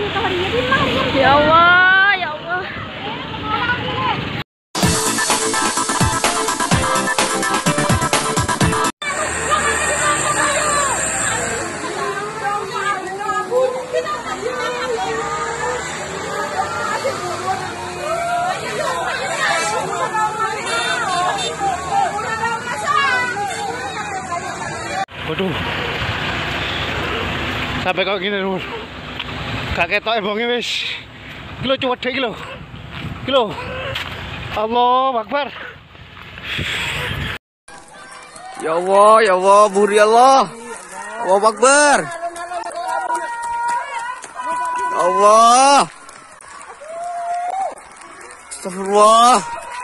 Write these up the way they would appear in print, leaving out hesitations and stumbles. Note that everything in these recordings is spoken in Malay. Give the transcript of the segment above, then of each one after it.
Ya Allah, ya Allah. Waduh, sampai kau gini dulu, kakek toy bongi wis, kilo cuma 2 kilo, Allah Akbar. Ya Allah, buri Allah, Allah Akbar, Allah, Astagfirullah,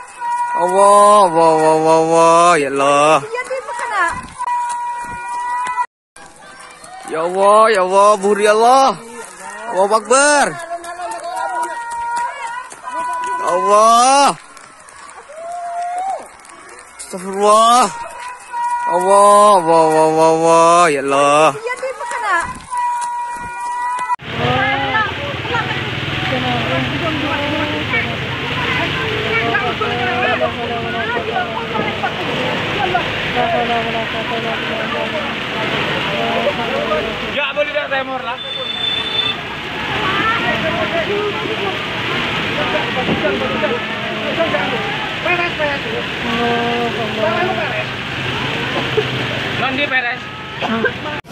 Allah, ya Allah. Ya Allah, buri Allah, Allah Akbar, Allah, Astagfirullah, Allah, ya Allah. Ya boleh dah temor lah. Peres. Non di peres.